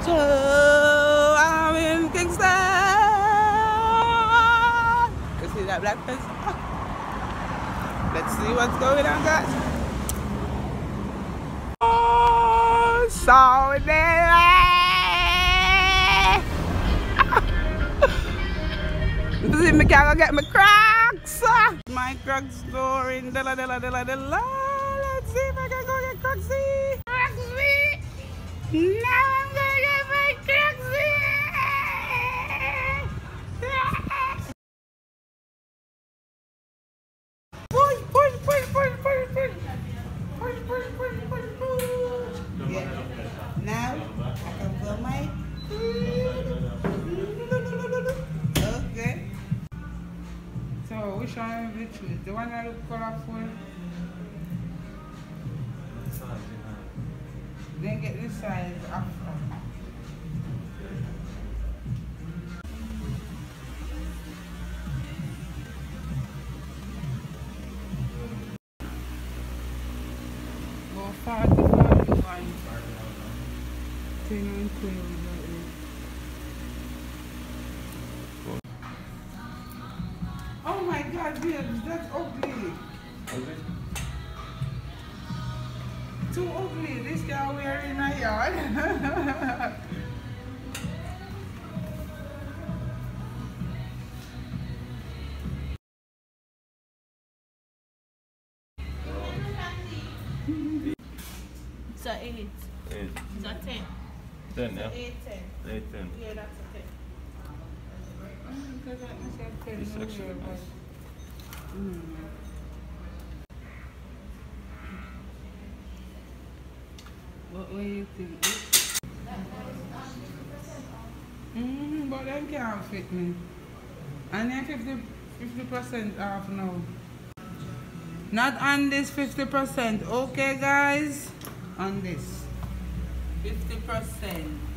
So I'm in Kingston. You see that black fence? Let's see what's going on, guys. Oh, so there. See me can't go get my Crocs. My Crocs going dilla dilla dilla dilla. Let's see if I can go get Crocsy. Crocsy. Now I'm gonna get my Crocsy. Push, push, push, push, push, push. Push, push, push, push, push. Yeah. Now I can go my. Okay. So which one is the choose? The one that look colorful? Then get this size after. Go 40, 41. 10 and 12. Oh my God, babes, that's ugly. Ugly? Too ugly. This guy wearing a yard. It's a 8. 8. It's a 10. 10, yeah? 8, 10. 8, 10. Yeah, that's a 10. This is actually nice. What do you think? But them can't fit me. And then 50% off now. Not on this 50%. Okay, guys? On this. 50%.